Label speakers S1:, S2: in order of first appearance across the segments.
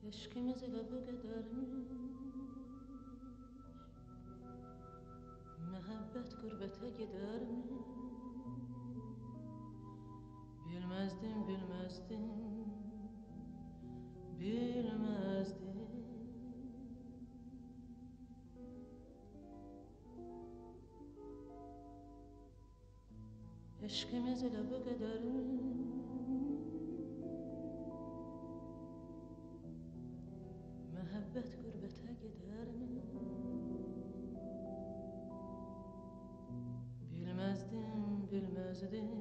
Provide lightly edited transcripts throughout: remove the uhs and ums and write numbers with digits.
S1: Eşkimiz ile bu kadarmış, mehabbet gurbete gidermiş. Bilmezdim, bilmezdim, bilmezdim. Eşkimiz ile bu kadarmış, mehabbet gurbete gider mi? Bilmezdim, bilmezdim,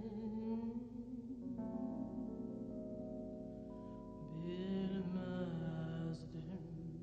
S1: bilmezdim.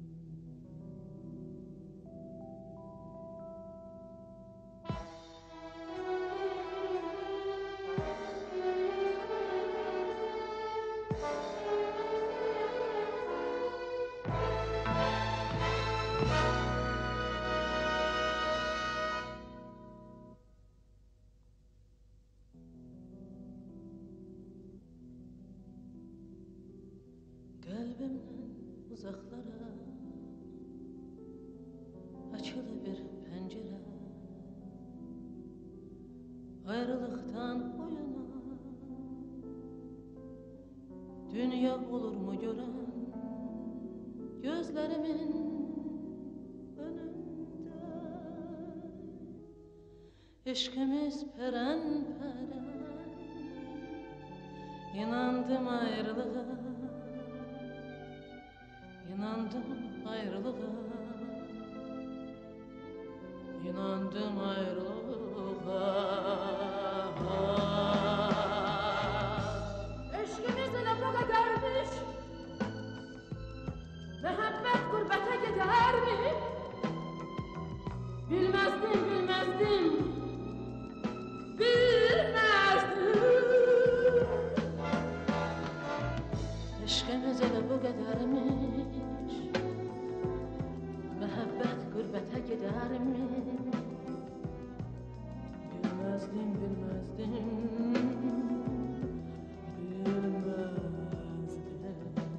S1: Kalbimden uzaklara açılı bir pencere, ayrılıktan o yana dünya olur mu gören, gözlerimin önünde eşkimiz peren peren. İnandım ayrılığa, İnandım ayrılığa, inandım ayrılığa.
S2: Eşkimiz ile bu kadarmış, mehabbet gurbete gider mi? Bilmezdim, bilmezdim, bilmezdim.
S1: Eşkimiz ile bu kadarmış, mehabbet gurbete gider mi? Bilmezdim, bilmezdim, bilmezdim.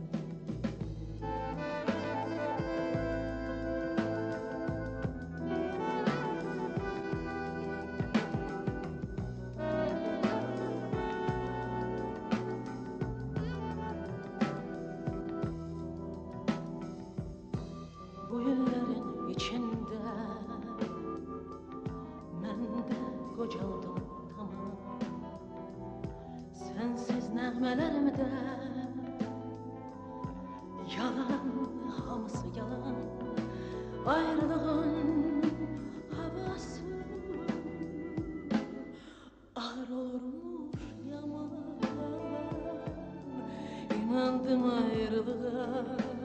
S1: Bu yılların içinde ben de kocaldım tamam. Sensiz nəğmələrimdə yalan, hamısı yalan. Ayrılığın havası ağır olurmuş yaman. İnandım ayrılığa,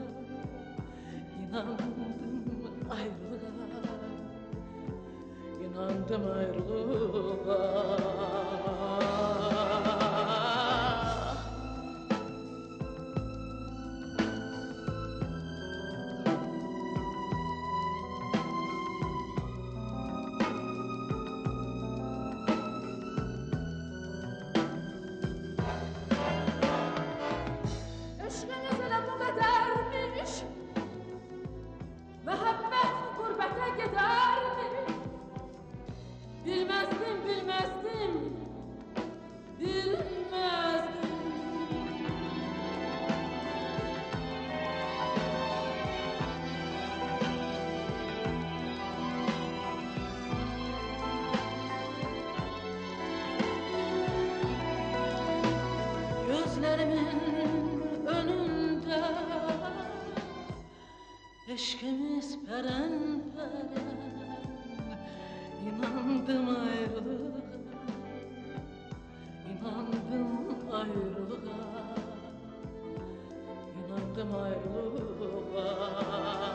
S1: İnandım ayrılığa, inandım ayrılığa.
S2: Eşkimiz ile bu kadarmış, mehabbet gurbete gider mi? Bilmezdim, bilmezdim, bilmezdim.
S1: Gözlerimin önünde eşkimiz peren peren. İnandım ayrılığa, inandım ayrılığa, inandım ayrılığa.